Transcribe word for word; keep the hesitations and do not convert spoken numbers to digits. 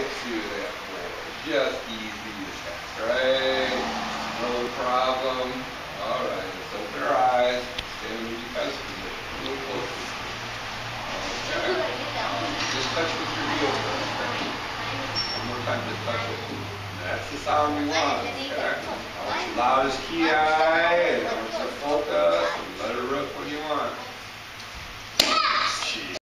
to that four. Just easy to test, right? No problem. All right, let's open our eyes. Stay in the defense position. A little closer. Okay. Um, just touch with your heel first. Okay? One more time, just touch it. That's the sound we want. Okay? Now it's loud as key eye, and now it's a full